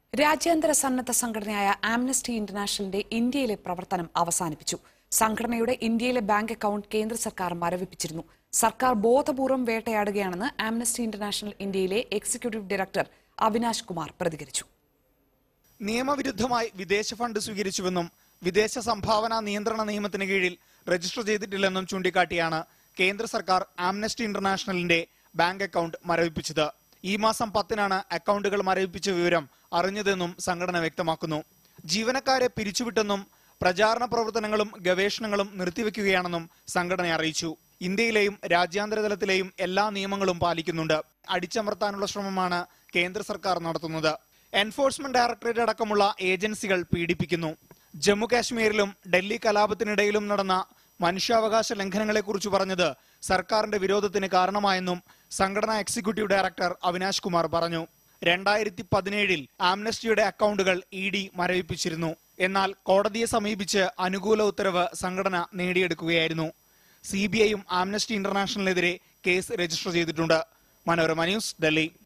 രാജ്യാന്തര സന്നദ്ധ സംഘടനയായ ആംനസ്റ്റി ഇന്റർനാഷണലിന്റെ ഇന്ത്യയിലെ പ്രവർത്തനം അവസാനിപ്പിച്ചു. സംഘടനയുടെ ഇന്ത്യയിലെ ബാങ്ക് അക്കൌണ്ട് കേന്ദ്ര സർക്കാർ മരവിപ്പിച്ചിരുന്നു. സർക്കാർ ബോധപൂർവം വേട്ടയാടുകയാണെന്ന് ആംനസ്റ്റി ഇന്റർനാഷണൽ ഇന്ത്യയിലെ എക്സിക്യൂട്ടീവ് ഡയറക്ടർ അവിനാശ് കുമാർ പ്രതികരിച്ചു. നിയമവിരുദ്ധമായി വിദേശ ഫണ്ട് സ്വീകരിച്ചുവെന്നും വിദേശ സംഭാവന നിയന്ത്രണ നിയമത്തിന് കീഴിൽ രജിസ്റ്റർ ചെയ്തിട്ടില്ലെന്നും ചൂണ്ടിക്കാട്ടിയാണ് കേന്ദ്ര സർക്കാർ ആംനസ്റ്റി ഇന്റർനാഷണലിന്റെ ബാങ്ക് അക്കൌണ്ട് മരവിപ്പിച്ചത്. ഈ മാസം 10-നാണ് അക്കൌണ്ടുകൾ മരവിപ്പിച്ച വിവരം അറിഞ്ഞതെന്നും സംഘടന വ്യക്തമാക്കുന്നു. ജീവനക്കാരെ പിരിച്ചുവിട്ടെന്നും പ്രചാരണ പ്രവർത്തനങ്ങളും ഗവേഷണങ്ങളും നിർത്തിവെക്കുകയാണെന്നും സംഘടന അറിയിച്ചു. ഇന്ത്യയിലെയും രാജ്യാന്തര തലത്തിലെയും എല്ലാ നിയമങ്ങളും പാലിക്കുന്നുണ്ട്. അടിച്ചമർത്താനുള്ള ശ്രമമാണ് കേന്ദ്ര സർക്കാർ നടത്തുന്നത്. എൻഫോഴ്സ്മെന്റ് ഡയറക്ടറേറ്റ് അടക്കമുള്ള ഏജൻസികൾ പീഡിപ്പിക്കുന്നു. ജമ്മു കാശ്മീരിലും ഡൽഹി കലാപത്തിനിടയിലും നടന്ന മനുഷ്യാവകാശ ലംഘനങ്ങളെക്കുറിച്ച് പറഞ്ഞത് സർക്കാരിന്റെ വിരോധത്തിന് കാരണമായെന്നും സംഘടനാ എക്സിക്യൂട്ടീവ് ഡയറക്ടർ അവിനാശ് കുമാർ പറഞ്ഞു. 2017-ൽ ആംനസ്റ്റിയുടെ അക്കൌണ്ടുകൾ ED മരവിപ്പിച്ചിരുന്നു. എന്നാൽ കോടതിയെ സമീപിച്ച് അനുകൂല ഉത്തരവ് സംഘടന നേടിയെടുക്കുകയായിരുന്നു. CBIയും ആംനസ്റ്റി ഇന്റർനാഷണലിനെതിരെ കേസ് രജിസ്റ്റർ ചെയ്തിട്ടുണ്ട്. മനോരമ ന്യൂസ്, ഡൽഹി.